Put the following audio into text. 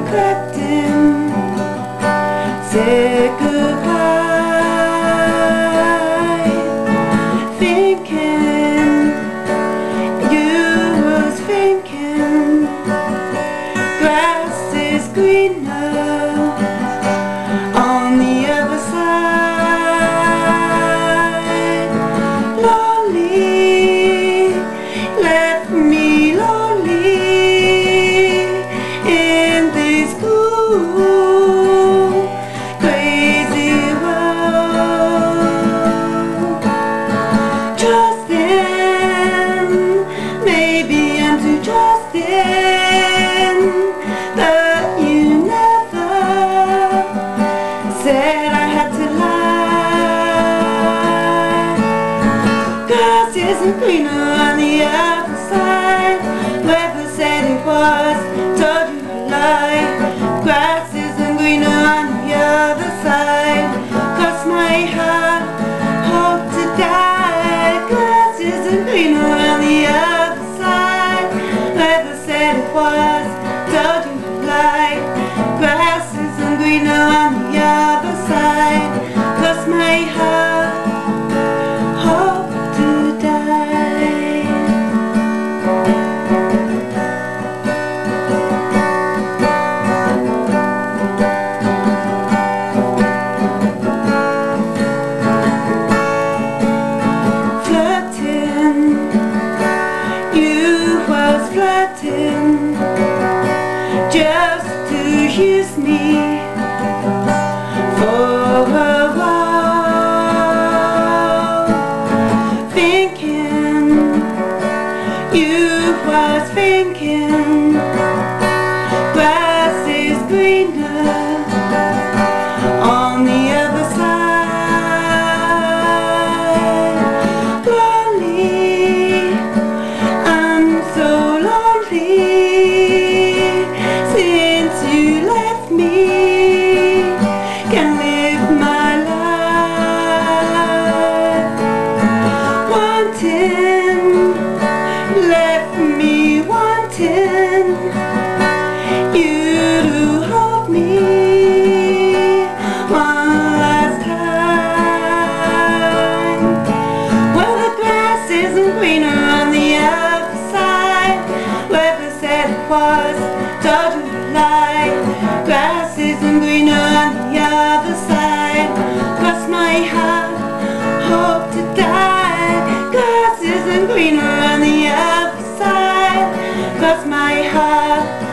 crept in, said goodbye, thinking you was thinking grass is greener on the other side. Lonely, left me lonely in this cool, crazy world. Trusting, maybe I'm too trusting, but you never said I had to lie. Grass isn't greener on the other side. Whoever said it was told you a lie. Grass isn't greener on the other side. Cross my heart, hope to die. Grass isn't greener on the other side. Whoever said it was told you a lie. Grass isn't greener on the other side. Cross my heart, hope to die. Flirting, you was flirting just to use me for a while, thinking you was thinking grass is greener on the other side. Lonely, I'm so lonely since you left me. Can't live my life wanting, left me wanting you to hold me one last time. Well, the grass isn't greener on the other side. Whoever said it was told you a lie. Grass isn't greener on the other side. Cross my heart, hope to die. Grass isn't greener on the other side. Cross my heart,